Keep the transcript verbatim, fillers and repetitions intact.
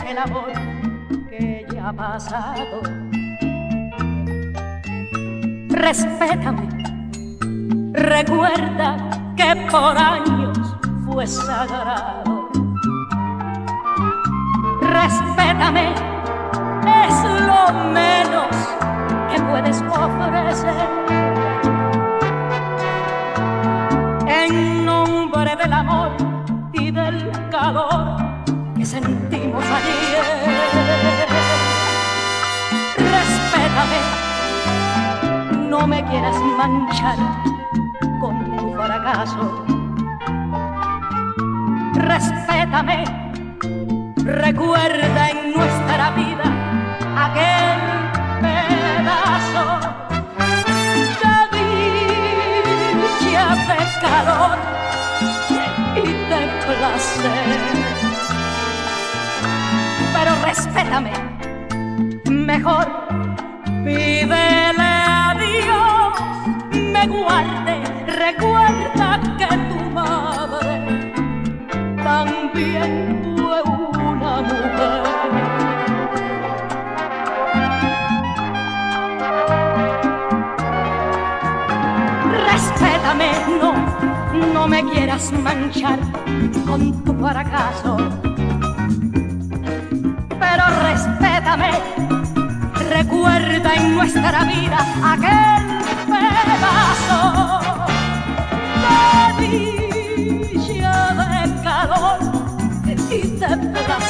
el amor que ya ha pasado. Respétame, recuerda que por años fue sagrado. Respétame, es lo menos que puedes ofrecer. En nombre del amor y del calor que sentimos ayer, respétame, no me quieras manchar con tu fracaso. Respétame, recuerda en nuestra vida aquel pedazo de dicha, de calor y de placer. Pero respétame, mejor pídele a Dios me guarde. Recuerda que tu madre también fue una mujer. Respétame, no, no me quieras manchar con tu fracaso. Pero respétame, recuerda en nuestra vida aquel pedazo de dicha, de calor y de placer.